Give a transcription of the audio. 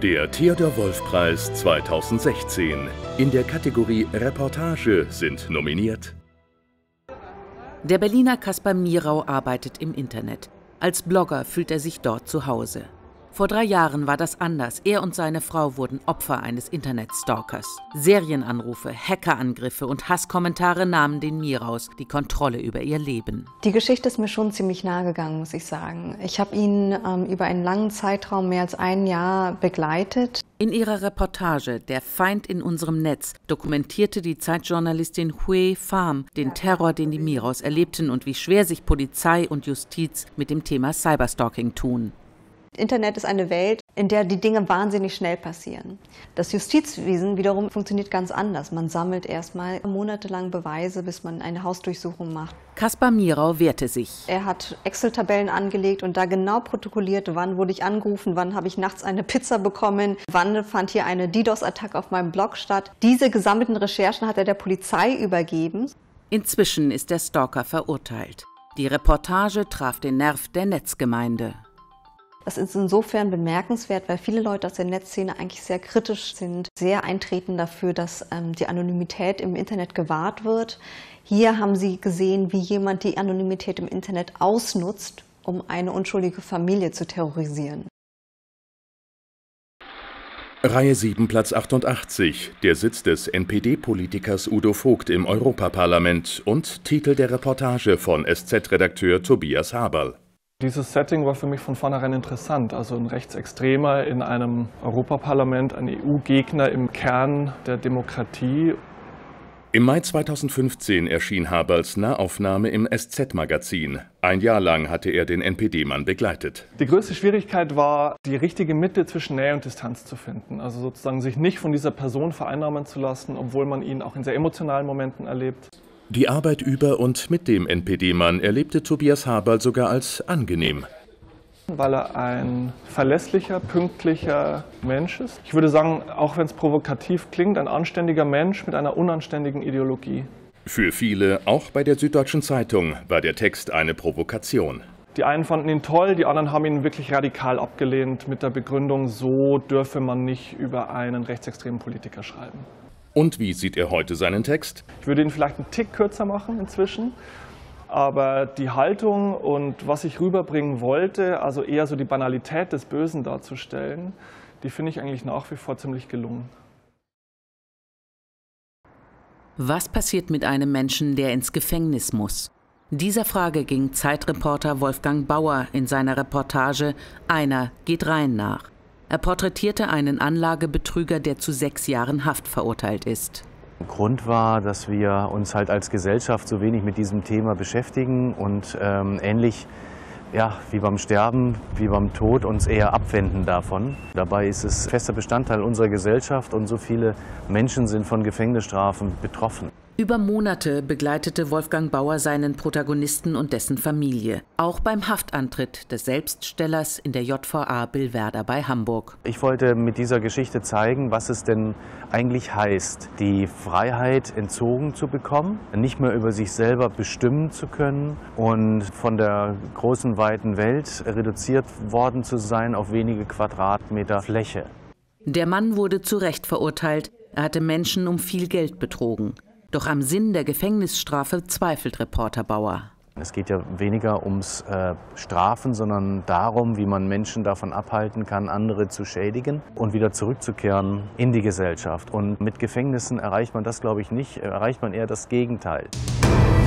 Der Theodor-Wolff-Preis 2016. In der Kategorie Reportage sind nominiert: Der Berliner Kaspar Mierau arbeitet im Internet. Als Blogger fühlt er sich dort zu Hause. Vor 3 Jahren war das anders. Er und seine Frau wurden Opfer eines Internetstalkers. Serienanrufe, Hackerangriffe und Hasskommentare nahmen den Mieraus die Kontrolle über ihr Leben. Die Geschichte ist mir schon ziemlich nahe gegangen, muss ich sagen. Ich habe ihn über einen langen Zeitraum, mehr als 1 Jahr, begleitet. In ihrer Reportage »Der Feind in unserem Netz« dokumentierte die Zeitjournalistin Hue Pham den Terror, den die Mieraus erlebten und wie schwer sich Polizei und Justiz mit dem Thema Cyberstalking tun. Internet ist eine Welt, in der die Dinge wahnsinnig schnell passieren. Das Justizwesen wiederum funktioniert ganz anders. Man sammelt erstmal monatelang Beweise, bis man eine Hausdurchsuchung macht. Kaspar Mierau wehrte sich. Er hat Excel-Tabellen angelegt und da genau protokolliert, wann wurde ich angerufen, wann habe ich nachts eine Pizza bekommen, wann fand hier eine DDoS-Attacke auf meinem Blog statt. Diese gesammelten Recherchen hat er der Polizei übergeben. Inzwischen ist der Stalker verurteilt. Die Reportage traf den Nerv der Netzgemeinde. Das ist insofern bemerkenswert, weil viele Leute aus der Netzszene eigentlich sehr kritisch sind, sehr eintreten dafür, dass die Anonymität im Internet gewahrt wird. Hier haben sie gesehen, wie jemand die Anonymität im Internet ausnutzt, um eine unschuldige Familie zu terrorisieren. Reihe 7, Platz 88, der Sitz des NPD-Politikers Udo Vogt im Europaparlament und Titel der Reportage von SZ-Redakteur Tobias Haberl. Dieses Setting war für mich von vornherein interessant. Also ein Rechtsextremer in einem Europaparlament, ein EU-Gegner im Kern der Demokratie. Im Mai 2015 erschien Haberls Nahaufnahme im SZ-Magazin. 1 Jahr lang hatte er den NPD-Mann begleitet. Die größte Schwierigkeit war, die richtige Mitte zwischen Nähe und Distanz zu finden. Also sozusagen sich nicht von dieser Person vereinnahmen zu lassen, obwohl man ihn auch in sehr emotionalen Momenten erlebt. Die Arbeit über und mit dem NPD-Mann erlebte Tobias Haberl sogar als angenehm. Weil er ein verlässlicher, pünktlicher Mensch ist. Ich würde sagen, auch wenn es provokativ klingt, ein anständiger Mensch mit einer unanständigen Ideologie. Für viele, auch bei der Süddeutschen Zeitung, war der Text eine Provokation. Die einen fanden ihn toll, die anderen haben ihn wirklich radikal abgelehnt mit der Begründung, so dürfe man nicht über einen rechtsextremen Politiker schreiben. Und wie sieht er heute seinen Text? Ich würde ihn vielleicht einen Tick kürzer machen inzwischen, aber die Haltung und was ich rüberbringen wollte, also eher so die Banalität des Bösen darzustellen, die finde ich eigentlich nach wie vor ziemlich gelungen. Was passiert mit einem Menschen, der ins Gefängnis muss? Dieser Frage ging Zeitreporter Wolfgang Bauer in seiner Reportage »Einer geht rein« nach. Er porträtierte einen Anlagebetrüger, der zu 6 Jahren Haft verurteilt ist. Grund war, dass wir uns halt als Gesellschaft so wenig mit diesem Thema beschäftigen und ähnlich wie beim Sterben, wie beim Tod uns eher abwenden davon. Dabei ist es fester Bestandteil unserer Gesellschaft und so viele Menschen sind von Gefängnisstrafen betroffen. Über Monate begleitete Wolfgang Bauer seinen Protagonisten und dessen Familie. Auch beim Haftantritt des Selbststellers in der JVA Billwerder bei Hamburg. Ich wollte mit dieser Geschichte zeigen, was es denn eigentlich heißt, die Freiheit entzogen zu bekommen, nicht mehr über sich selber bestimmen zu können und von der großen, weiten Welt reduziert worden zu sein auf wenige Quadratmeter Fläche. Der Mann wurde zu Recht verurteilt. Er hatte Menschen um viel Geld betrogen. Doch am Sinn der Gefängnisstrafe zweifelt Reporter Bauer. Es geht ja weniger ums Strafen, sondern darum, wie man Menschen davon abhalten kann, andere zu schädigen und wieder zurückzukehren in die Gesellschaft. Und mit Gefängnissen erreicht man das, glaube ich, nicht, erreicht man eher das Gegenteil.